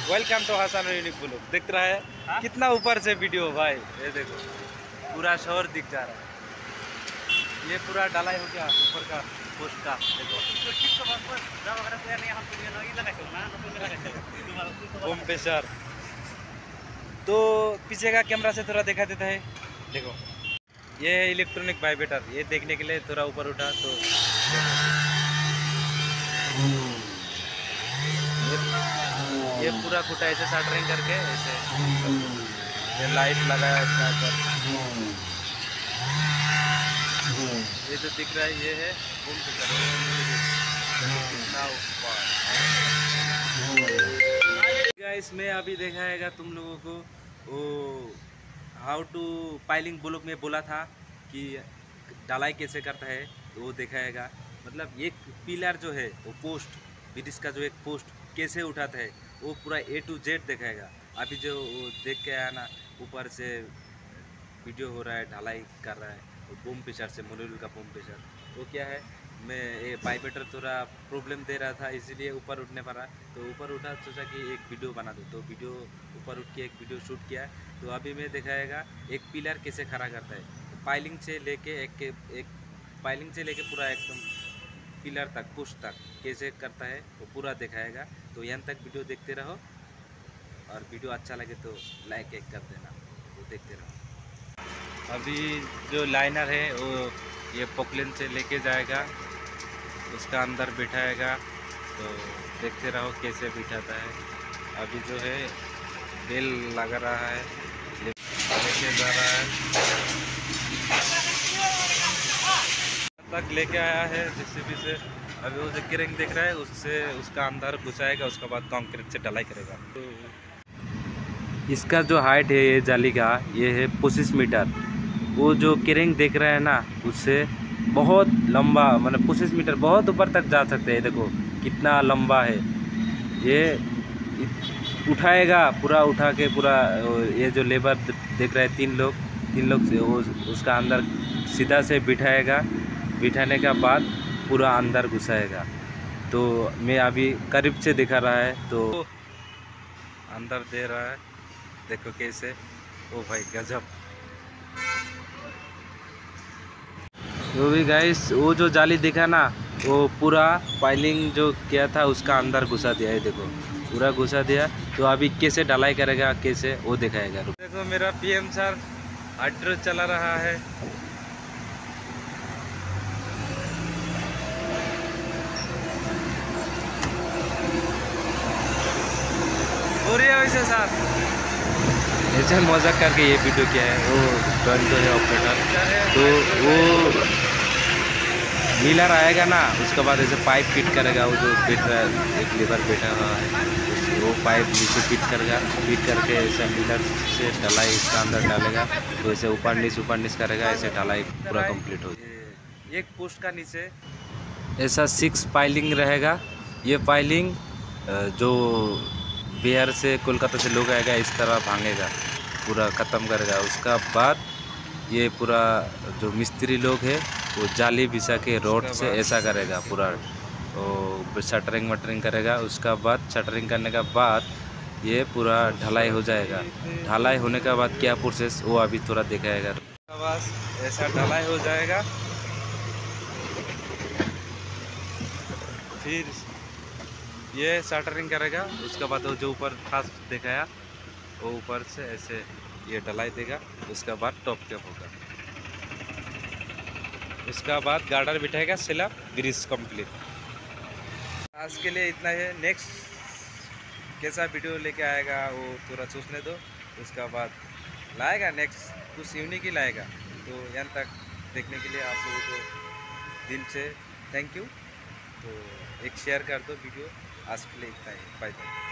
Welcome to Hasan unique blog. दिख रहा है कितना ऊपर से वीडियो भाई, ये देखो पूरा शहर दिख जा रहा है। ये पूरा ढलाई हो गया ऊपर का पोस्ट का, देखो बम प्रेशर। तो पीछे का कैमरा से थोड़ा दिखा देता है, देखो ये है इलेक्ट्रॉनिक वाइब्रेटर। ये देखने के लिए थोड़ा ऊपर उठा तो ये पूरा खुटा ऐसे शटरिंग करके ऐसे ये लाइट लगाया इसके ऊपर। ये जो दिख रहा है ये है बूम पिकर। इसमें अभी दिखाएगा तुम लोगों को वो हाउ टू पाइलिंग ब्लॉक में बोला था कि ढलाई कैसे करता है, तो वो दिखाएगा। मतलब एक पिलर जो है वो पोस्ट ब्रिटिश का जो एक पोस्ट कैसे उठाता है वो पूरा A to Z दिखाएगा। अभी जो वो देख के आया ना, ऊपर से वीडियो हो रहा है, ढलाई कर रहा है वो बूम पिचर से, मोनोरिल का बूम पिचर। वो क्या है, मैं ये वाइब्रेटर थोड़ा प्रॉब्लम दे रहा था इसीलिए ऊपर उठने पड़ा। तो ऊपर उठा, सोचा कि एक वीडियो बना दो, तो वीडियो ऊपर उठ के एक वीडियो शूट किया। तो अभी मैं दिखाएगा एक पिलर कैसे खड़ा करता है, पाइलिंग से लेके एक पाइलिंग से लेके पूरा एकदम पिलर तक पुश तक कैसे करता है वो पूरा दिखाएगा। तो यहाँ तक वीडियो देखते रहो, और वीडियो अच्छा लगे तो लाइक एक कर देना। तो देखते रहो। अभी जो लाइनर है वो ये पोकलेन से लेके जाएगा, उसका अंदर बिठाएगा। तो देखते रहो कैसे बिठाता है। अभी जो है बेल लगा रहा है, लेके जा रहा है तक लेके आया है जेसीबी से। अभी वो जो किरिंग दिख रहा है उससे उसका अंदर घुसाएगा, उसके बाद कंक्रीट से ढलाई करेगा। तो इसका जो हाइट है ये जाली का ये है 25 मीटर। वो जो किरिंग देख रहा है ना उससे बहुत लंबा, मतलब 25 मीटर बहुत ऊपर तक जा सकते हैं। देखो कितना लंबा है ये, उठाएगा पूरा, उठा के पूरा। ये जो लेबर देख रहे हैं तीन लोग से वो उसका अंदर सीधा से बिठाएगा। बिठाने का बाद पूरा अंदर घुसाएगा। तो मैं अभी करीब से दिखा रहा है, तो अंदर दे रहा है, देखो कैसे। ओ भाई गजब। तो भी गाइस वो जो जाली दिखा ना वो पूरा पाइलिंग जो किया था उसका अंदर घुसा दिया है, देखो पूरा घुसा दिया। तो अभी कैसे ढलाई करेगा कैसे वो दिखाएगा। देखो मेरा PM सर हाइड्रो चला रहा है। वैसे सर ऐसे मजाक करके ये वीडियो क्या है, वो टोरंटो है ऑपरेटर। तो वो मिलर आएगा ना, उसके बाद ऐसे पाइप फिट करेगा। वो जो बैठ रहा है, एक लेबर बैठा हुआ है, वो पाइप नीचे फिट करेगा। फिट करके ऐसे मिलर से ढलाई इसका अंदर डालेगा। तो ऐसे ऊपर नीच करेगा, ऐसे ढलाई पूरा कंप्लीट हो जाएगा। एक पोस्ट का नीचे ऐसा 6 पाइलिंग रहेगा। ये पाइलिंग जो बिहार से कोलकाता से लोग आएगा इस तरह भांगेगा, पूरा ख़त्म करेगा। उसका बाद ये पूरा जो मिस्त्री लोग है वो जाली बिछा के रोड से ऐसा करेगा, पूरा वो शटरिंग वटरिंग करेगा। उसका बाद शटरिंग करने का बाद ये पूरा ढलाई हो जाएगा। ढलाई होने के बाद क्या प्रोसेस वो अभी थोड़ा दिखाएगा। बस ऐसा ढलाई हो जाएगा, फिर ये शटरिंग करेगा। उसके बाद वो जो ऊपर खास दिखाया वो ऊपर से ऐसे ये ढलाई देगा। उसके बाद टॉप कैप होगा। उसका बाद गार्डर बिठाएगा, स्लैब ब्रिज कंप्लीट। आज के लिए इतना है। नेक्स्ट कैसा वीडियो लेके आएगा वो थोड़ा सोचने दो, उसका बाद लाएगा नेक्स्ट कुछ यूनिक ही लाएगा। तो यहाँ तक देखने के लिए आप लोगों को दिल से थैंक यू। तो एक शेयर कर दो वीडियो। आज के लिए इतना ही, बाय बाय।